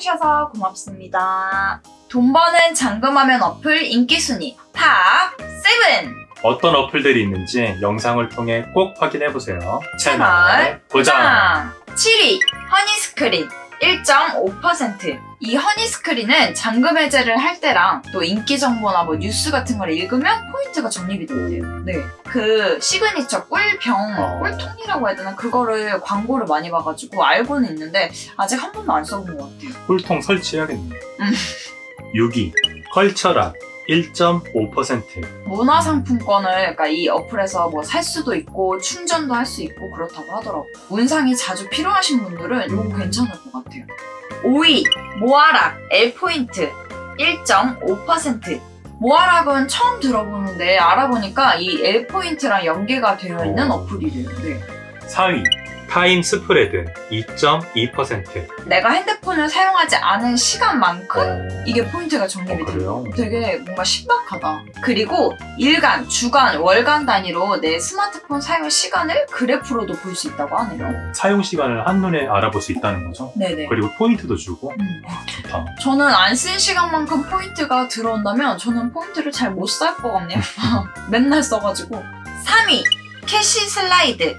시청해주셔서 고맙습니다. 돈 버는 잔금화면 어플 인기순위 탑 7! 어떤 어플들이 있는지 영상을 통해 꼭 확인해보세요. 채널 고정! 7위 허니스크린 1.5%. 이 허니스크린은 잔금 해제를 할 때랑 또 인기 정보나 뭐 뉴스 같은 걸 읽으면 포인트가 적립이 된대요. 네. 그 시그니처 꿀병, 꿀통이라고 해야 되나? 그거를 광고를 많이 봐가지고 알고는 있는데 아직 한 번도 안 써본 것 같아요. 꿀통 설치해야겠네요. 6위 컬처락 1.5%. 문화상품권을 그러니까 이 어플에서 뭐 살 수도 있고 충전도 할 수 있고 그렇다고 하더라고요. 문상이 자주 필요하신 분들은 이거 괜찮을 것 같아요. 5위 모아락 L포인트 1.5%. 모아락은 처음 들어보는데 알아보니까 이 L포인트랑 연계가 되어 있는 어플이래요. 네. 4위 타임 스프레드 2.2%. 내가 핸드폰을 사용하지 않은 시간만큼 이게 포인트가 적립이 돼요. 되게 뭔가 신박하다. 그리고 일간, 주간, 월간 단위로 내 스마트폰 사용 시간을 그래프로도 볼 수 있다고 하네요. 사용 시간을 한눈에 알아볼 수 있다는 거죠? 네네. 그리고 포인트도 주고? 좋다. 저는 안 쓴 시간만큼 포인트가 들어온다면 저는 포인트를 잘 못 살 것 같네요. 맨날 써가지고. 3위 캐시 슬라이드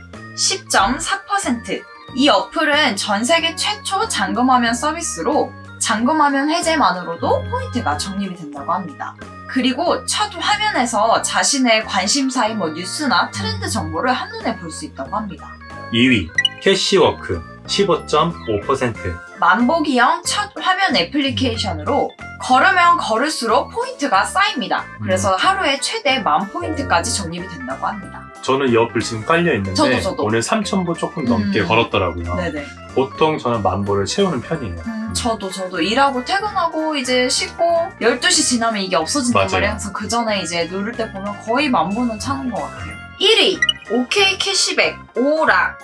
10.4%. 이 어플은 전 세계 최초 잔금화면 서비스로 잔금화면 해제만으로도 포인트가 적립이 된다고 합니다. 그리고 첫 화면에서 자신의 관심사인 뭐 뉴스나 트렌드 정보를 한눈에 볼 수 있다고 합니다. 2위 캐시워크 15.5%. 만보기형 첫 화면 애플리케이션으로 걸으면 걸을수록 포인트가 쌓입니다. 그래서 하루에 최대 10,000포인트까지 적립이 된다고 합니다. 저는 이 어플 지금 깔려있는데 저도. 오늘 3,000보 조금 넘게 걸었더라고요. 네네. 보통 저는 10,000보를 채우는 편이에요. 저도 일하고 퇴근하고 이제 씻고 12시 지나면 이게 없어진단 맞아요. 말이에요. 그래서 그 전에 이제 누를 때 보면 거의 10,000보는 차는 것 같아요. 1위 OK 캐시백 오락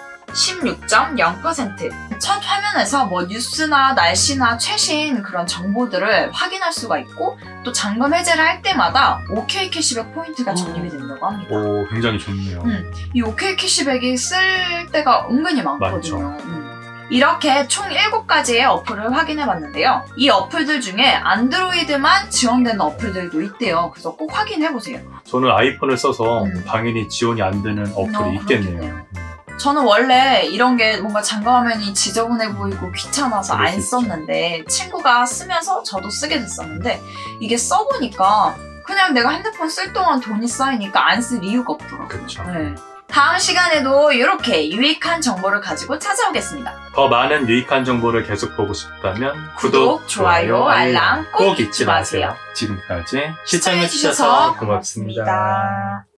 16.0%. 첫 화면에서 뭐 뉴스나 날씨나 최신 그런 정보들을 확인할 수가 있고 또 잔금 해제를 할 때마다 OK 캐시백 포인트가 적립이 된다고 합니다. 오, 굉장히 좋네요. 이 OK 캐시백이 쓸 때가 은근히 많거든요. 이렇게 총 7가지의 어플을 확인해봤는데요. 이 어플들 중에 안드로이드만 지원되는 어플들도 있대요. 그래서 꼭 확인해보세요. 저는 아이폰을 써서 당연히 지원이 안 되는 어플이 있겠네요. 저는 원래 이런 게 뭔가 잔금화면이 지저분해 보이고 귀찮아서 안 썼는데 친구가 쓰면서 저도 쓰게 됐었는데 이게 써보니까 그냥 내가 핸드폰 쓸 동안 돈이 쌓이니까 안 쓸 이유가 없더라고요. 그렇죠. 네. 다음 시간에도 이렇게 유익한 정보를 가지고 찾아오겠습니다. 더 많은 유익한 정보를 계속 보고 싶다면 구독, 좋아요, 알람 꼭 잊지 마세요. 지금까지 시청해주셔서 고맙습니다.